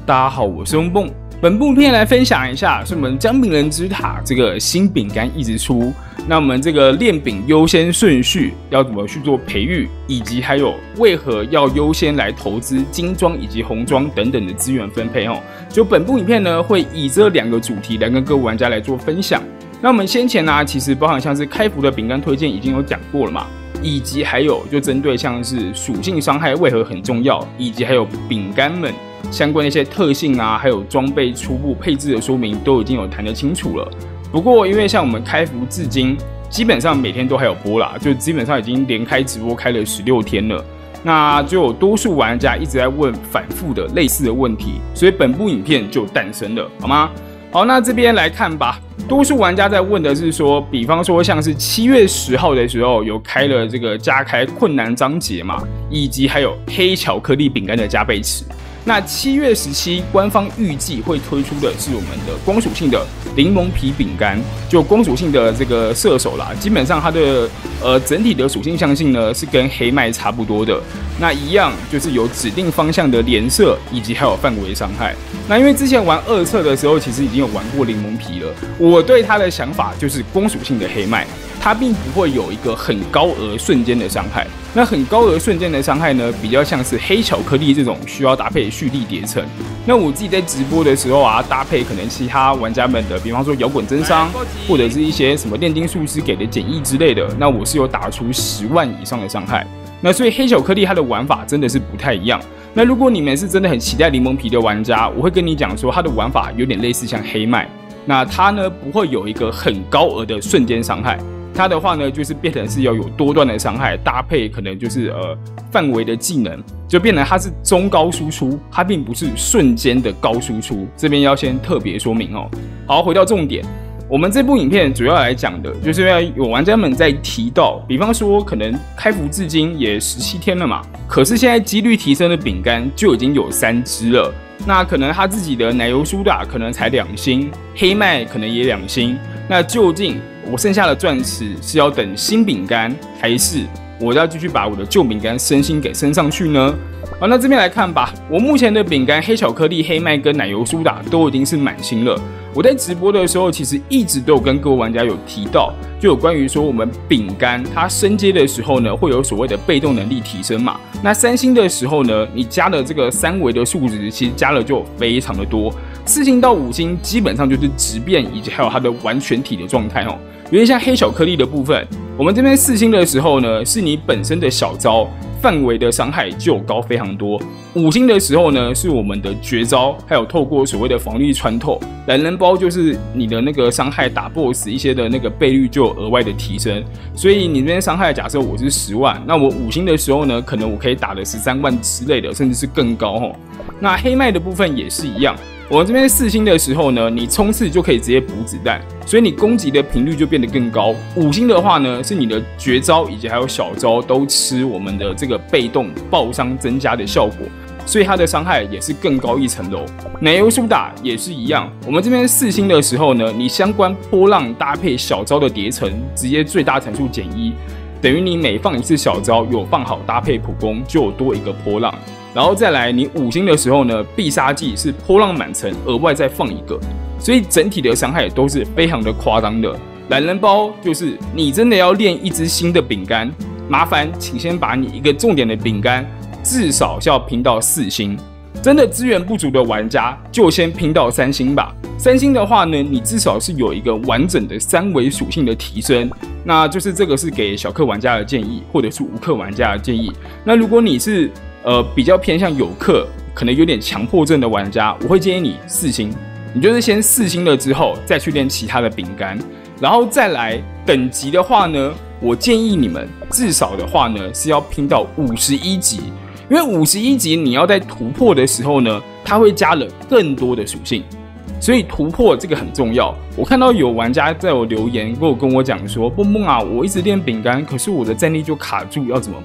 大家好，我是翁蹦。本部片来分享一下，是我们姜饼人之塔这个新饼干一直出，那我们这个炼饼优先顺序要怎么去做培育，以及还有为何要优先来投资精装以及红装等等的资源分配哦。就本部影片呢，会以这2个主题来跟各位玩家来做分享。那我们先前呢，其实包含像是开服的饼干推荐已经有讲过了嘛。以及还有就针对像是属性伤害为何很重要，以及还有饼干们相关的一些特性啊，还有装备初步配置的说明都已经有谈得清楚了。不过因为像我们开服至今基本上每天都还有播啦，就基本上已经连开直播开了16天了，那就有多数玩家一直在问反复的类似的问题，所以本部影片就诞生了，好吗？好，那这边来看吧。多数玩家在问的是说，比方说像是7月10号的时候有开了这个加开困难章节嘛，以及还有黑巧克力饼干的加倍池。那7月17官方预计会推出的是我们的光属性的柠檬皮饼干，就光属性的这个射手啦，基本上它的整体的属性相性呢是跟黑麦差不多的，那一样就是有指定方向的连射，以及还有范围伤害。那因为之前玩2测的时候，其实已经有玩过柠檬皮了，我对它的想法就是光属性的黑麦，它并不会有一个很高额瞬间的伤害。那很高额瞬间的伤害呢，比较像是黑巧克力这种需要搭配蓄力叠层。那我自己在直播的时候啊，搭配可能其他玩家们的，比方说摇滚增伤，或者是一些什么炼金术师给的简易之类的，那我是有打出10万以上的伤害。那所以黑巧克力它的玩法真的是不太一样。那如果你们是真的很期待柠檬皮的玩家，我会跟你讲说，它的玩法有点类似像黑麦。那它呢不会有一个很高额的瞬间伤害。它的话呢，就是变成是要有多段的伤害，搭配可能就是范围的技能，就变成它是中高输出，它并不是瞬间的高输出。这边要先特别说明哦。好，回到重点，我们这部影片主要来讲的，就是因为有玩家们在提到，比方说可能开服至今也17天了嘛，可是现在几率提升的饼干就已经有3只了。那可能他自己的奶油苏打可能才2星，黑麦可能也2星。那究竟我剩下的钻石是要等新饼干，还是我要继续把我的旧饼干升星给升上去呢？好，那这边来看吧。我目前的饼干黑巧克力、黑麦跟奶油苏打都已经是满星了。我在直播的时候，其实一直都有跟各位玩家有提到，就有关于说我们饼干它升阶的时候呢，会有所谓的被动能力提升嘛。那3星的时候呢，你加的这个3维的数值，其实加了就非常的多。4星到5星基本上就是质变，以及还有它的完全体的状态哦。有点像黑巧克力的部分，我们这边4星的时候呢，是你本身的小招范围的伤害就有高非常多。5星的时候呢，是我们的绝招，还有透过所谓的防御穿透，懒人包就是你的那个伤害打 BOSS 一些的那个倍率就有额外的提升。所以你这边伤害假设我是10万，那我5星的时候呢，可能我可以打了13万之类的，甚至是更高哦。那黑麦的部分也是一样。我们这边4星的时候呢，你冲刺就可以直接补子弹，所以你攻击的频率就变得更高。5星的话呢，是你的绝招以及还有小招都吃我们的这个被动爆伤增加的效果，所以它的伤害也是更高一层楼。奶油苏打也是一样，我们这边4星的时候呢，你相关波浪搭配小招的叠层，直接最大层数减1，等于你每放一次小招有放好搭配普攻，就有多一个波浪。然后再来，你5星的时候呢，必杀技是波浪满层，额外再放一个，所以整体的伤害都是非常的夸张的。懒人包就是你真的要练一只新的饼干，麻烦请先把你一个重点的饼干至少要拼到4星。真的资源不足的玩家就先拼到3星吧。3星的话呢，你至少是有一个完整的3维属性的提升。那就是这个是给小氪玩家的建议，或者是无氪玩家的建议。那如果你是比较偏向有氪，可能有点强迫症的玩家，我会建议你4星，你就是先4星了之后，再去练其他的饼干，然后再来等级的话呢，我建议你们至少的话呢是要拼到51级，因为51级你要在突破的时候呢，它会加了更多的属性，所以突破这个很重要。我看到有玩家在我留言跟我讲说，蹦蹦啊，我一直练饼干，可是我的战力就卡住，要怎么办？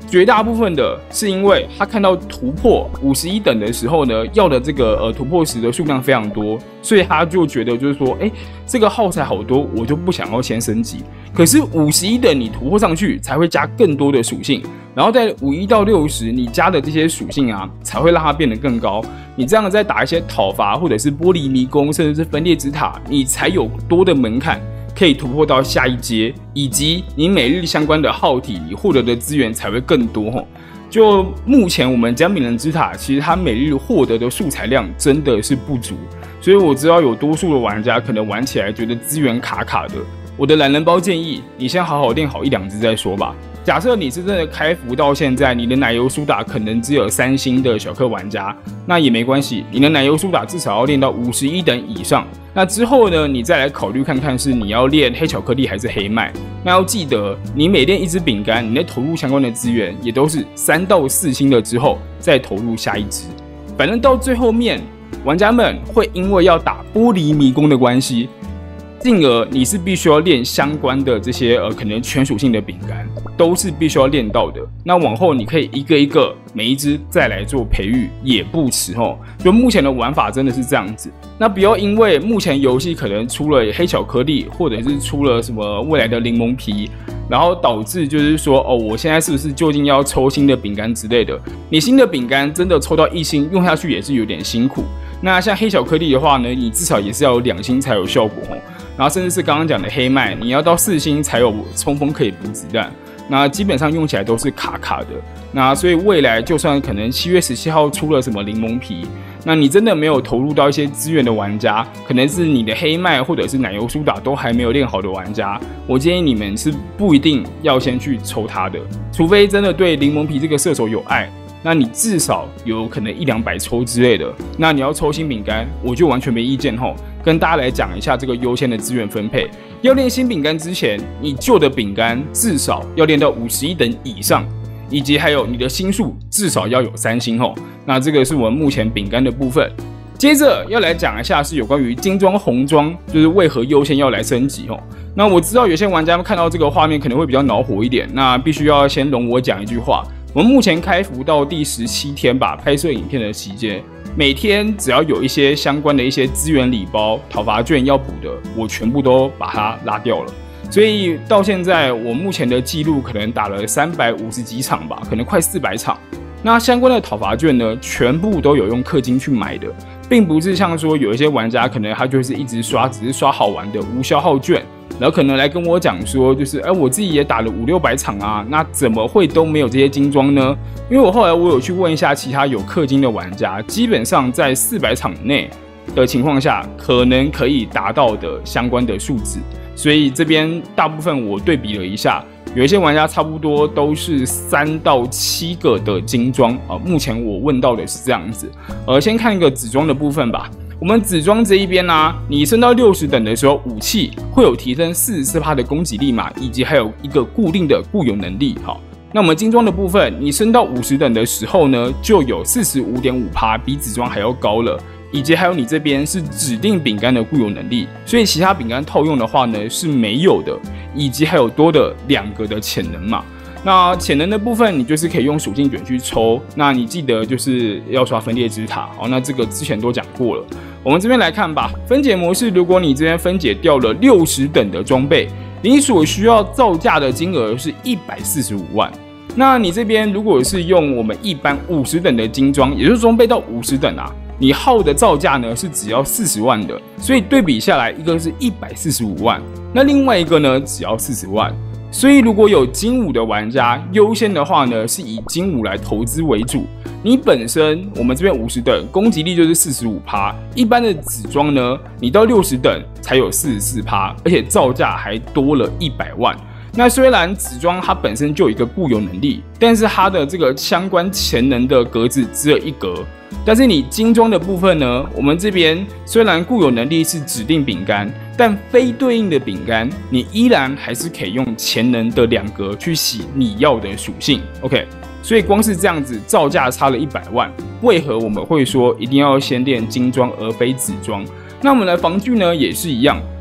绝大部分的是因为他看到突破51等的时候呢，要的这个突破石的数量非常多，所以他就觉得就是说，这个耗材好多，我就不想要先升级。可是51等你突破上去才会加更多的属性，然后在51到60你加的这些属性啊，才会让它变得更高。你这样再打一些讨伐或者是玻璃迷宫，甚至是分裂之塔，你才有多的门槛可以突破到下一阶，以及你每日相关的耗体，你获得的资源才会更多。就目前我们姜饼人之塔，其实它每日获得的素材量真的是不足，所以我知道有多数的玩家可能玩起来觉得资源卡卡的。我的懒人包建议，你先好好练好1-2只再说吧。假设你是真的开服到现在，你的奶油苏打可能只有3星的小氪玩家，那也没关系，你的奶油苏打至少要练到51等以上。那之后呢，你再来考虑看看是你要练黑巧克力还是黑麦。那要记得，你每练一只饼干，你在投入相关的资源也都是3到4星的之后再投入下一只。反正到最后面，玩家们会因为要打玻璃迷宫的关系，进而你是必须要练相关的这些可能全属性的饼干，都是必须要练到的。那往后你可以一个一个每一只再来做培育，也不迟哦。就目前的玩法真的是这样子。那不要因为目前游戏可能出了黑巧克力，或者是出了什么未来的柠檬皮，然后导致就是说我现在是不是究竟要抽新的饼干之类的？你新的饼干真的抽到1星，用下去也是有点辛苦。那像黑巧克力的话呢，你至少也是要有2星才有效果哦。然后甚至是刚刚讲的黑麦，你要到4星才有冲锋可以补子弹。那基本上用起来都是卡卡的。那所以未来就算可能7月17号出了什么柠檬皮，那你真的没有投入到一些资源的玩家，可能是你的黑麦或者是奶油苏打都还没有练好的玩家，我建议你们是不一定要先去抽它的，除非真的对柠檬皮这个射手有爱。那你至少有可能100-200抽之类的，那你要抽新饼干，我就完全没意见吼。跟大家来讲一下这个优先的资源分配。要练新饼干之前，你旧的饼干至少要练到51等以上，以及还有你的星数至少要有3星吼。那这个是我们目前饼干的部分。接着要来讲一下是有关于金装红装，就是为何优先要来升级吼。那我知道有些玩家看到这个画面可能会比较恼火一点，那必须要先容我讲一句话。我们目前开服到第17天吧，拍摄影片的期间，每天只要有一些相关的一些资源礼包、讨伐券要补的，我全部都把它拉掉了。所以到现在，我目前的记录可能打了350几场吧，可能快400场。那相关的讨伐券呢，全部都有用氪金去买的，并不是像说有一些玩家可能他就是一直刷，只是刷好玩的无消耗券。然后可能来跟我讲说，就是我自己也打了500-600场啊，那怎么会都没有这些金装呢？因为我后来我有去问一下其他有氪金的玩家，基本上在400场内的情况下，可能可以达到的相关的数字。所以这边大部分我对比了一下，有一些玩家差不多都是3到7个的金装啊。目前我问到的是这样子。先看一个紫装的部分吧。我们紫装这一边啊，你升到60等的时候，武器会有提升44%的攻击力嘛，以及还有一个固定的固有能力。好，那我们金装的部分，你升到50等的时候呢，就有45.5%，比紫装还要高了。以及还有你这边是指定饼干的固有能力，所以其他饼干套用的话呢是没有的，以及还有多的2个的潜能嘛。那潜能的部分，你就是可以用属性卷去抽。那你记得就是要刷分裂之塔哦。那这个之前都讲过了。我们这边来看吧，分解模式，如果你这边分解掉了60等的装备，你所需要造价的金额是145万。那你这边如果是用我们一般50等的金装，也就是装备到50等啊，你耗的造价呢是只要40万的。所以对比下来，一个是145万，那另外一个呢只要40万。所以如果有金武的玩家，优先的话呢是以金武来投资为主。你本身我们这边50等攻击力就是45%，一般的紫装呢，你到60等才有44%，而且造价还多了100万。那虽然紫装它本身就有一个固有能力，但是它的这个相关潜能的格子只有1格。但是你金装的部分呢，我们这边虽然固有能力是指定饼干，但非对应的饼干，你依然还是可以用潜能的2格去洗你要的属性。OK， 所以光是这样子造价差了100万，为何我们会说一定要先练金装而非紫装？那我们的防具呢也是一样，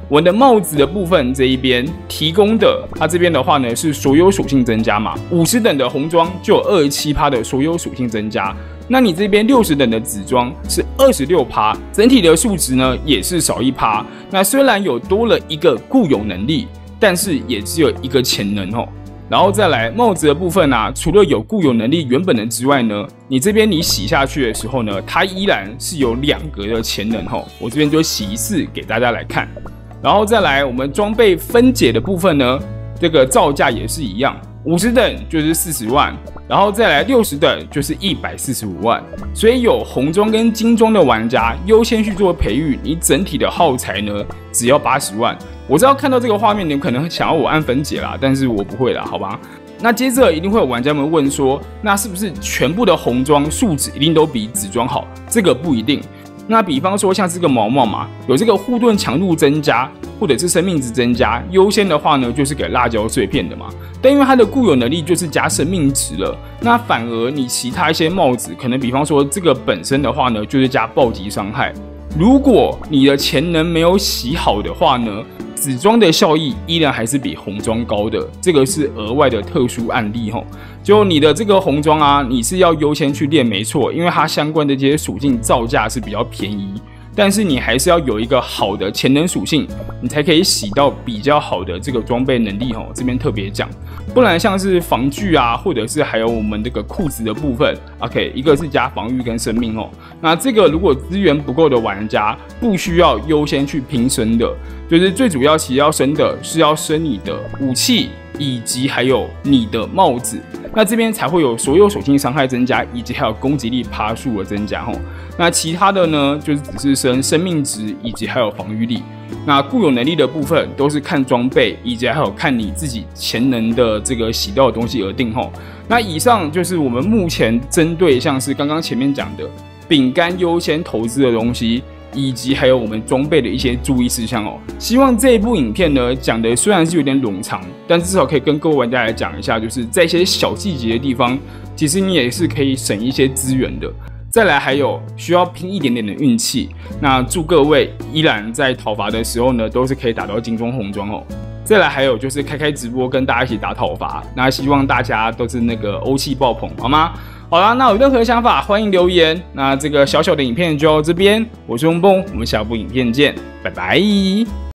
我的帽子的部分这一边提供的，它这边的话呢是所有属性增加嘛，50等的红装就有27%的所有属性增加。那你这边60等的紫装是26%，整体的数值呢也是少1%。那虽然有多了一个固有能力，但是也只有一个潜能哦。然后再来帽子的部分啊，除了有固有能力原本的之外呢，你这边你洗下去的时候呢，它依然是有2格的潜能哦。我这边就洗一次给大家来看。然后再来我们装备分解的部分呢，这个造价也是一样，50等就是40万，然后再来60等就是145万。所以有红装跟金装的玩家优先去做培育，你整体的耗材呢只要80万。我知道看到这个画面，你们可能想要我按分解啦，但是我不会啦，好吧？那接着一定会有玩家们问说，那是不是全部的红装数值一定都比紫装好？这个不一定。那比方说像这个毛毛嘛，有这个护盾强度增加，或者是生命值增加，优先的话呢就是给辣椒碎片的嘛。但因为它的固有能力就是加生命值了，那反而你其他一些帽子，可能比方说这个本身的话呢，就是加暴击伤害。如果你的潜能没有洗好的话呢，紫装的效益依然还是比红装高的，这个是额外的特殊案例吼。就你的这个红装啊，你是要优先去练没错，因为它相关的这些属性造价是比较便宜，但是你还是要有一个好的潜能属性，你才可以洗到比较好的这个装备能力吼。这边特别讲，不然像是防具啊，或者是还有我们这个裤子的部分 ，OK， 一个是加防御跟生命哦。那这个如果资源不够的玩家，不需要优先去拼升的，就是最主要其实要升的是要升你的武器以及还有你的帽子，那这边才会有所有属性伤害增加，以及还有攻击力趴数的增加吼。那其他的呢，就是只是升生命值以及还有防御力。那固有能力的部分都是看装备以及还有看你自己潜能的这个洗到的东西而定吼。那以上就是我们目前针对像是刚刚前面讲的饼干优先投资的东西，以及还有我们装备的一些注意事项哦。希望这一部影片呢讲的虽然是有点冗长，但至少可以跟各位玩家来讲一下，就是在一些小细节的地方，其实你也是可以省一些资源的。再来还有需要拼一点点的运气，那祝各位依然在讨伐的时候呢，都是可以打到金装红装哦。再来还有就是开直播跟大家一起打讨伐，那希望大家都是那个欧气爆棚，好吗？好啦，那有任何想法欢迎留言。那这个小小的影片就到这边，我是翁蹦，我们下部影片见，拜拜。